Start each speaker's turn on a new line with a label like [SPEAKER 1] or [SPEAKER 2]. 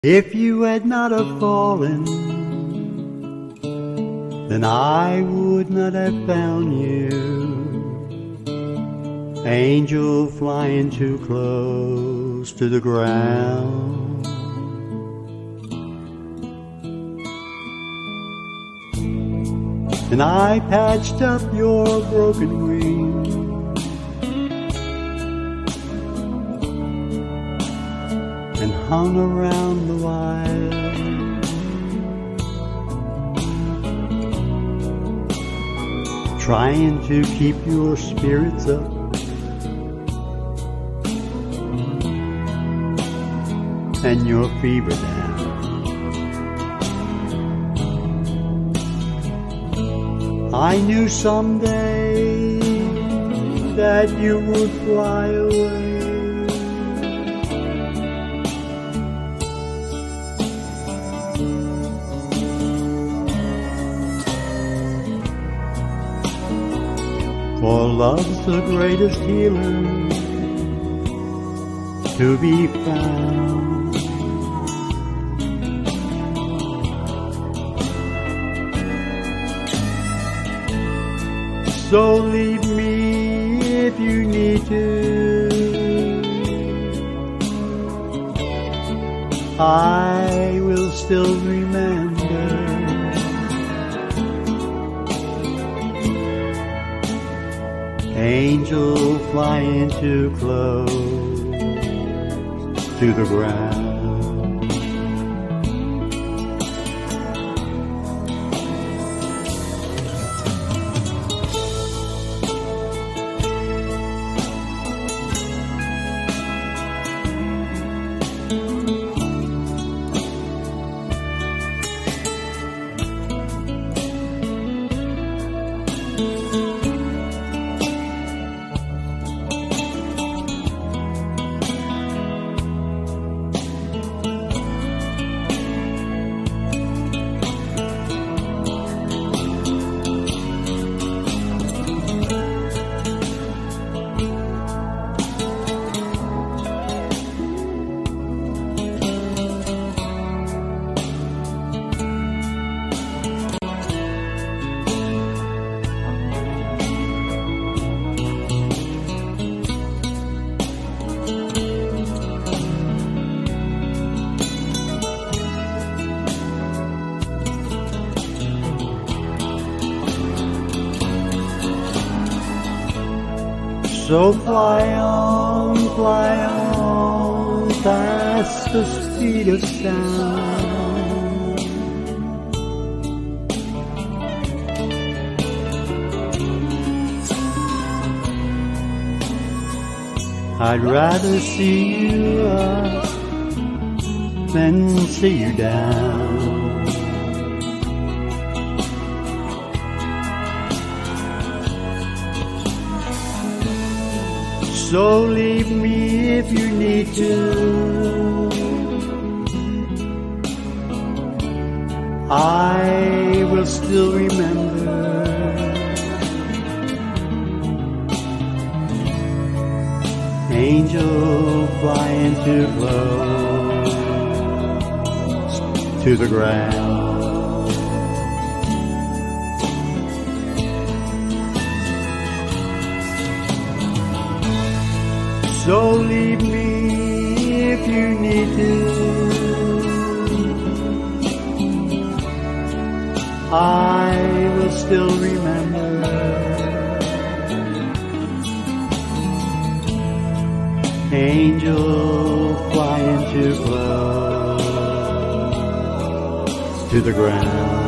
[SPEAKER 1] If you had not have fallen, then I would not have found you. Angel flying too close to the ground. And I patched up your broken wing. And hung around the wire, trying to keep your spirits up, and your fever down. I knew someday that you would fly away. For love's the greatest healer to be found. So leave me if you need to. I will still remember. Angel flying too close to the ground. So fly on, past the speed of sound. I'd rather see you up than see you down. So leave me if you need to. I will still remember. Angel flying too close to the ground. So leave me if you need to. I will still remember. Angel flying too close to the ground.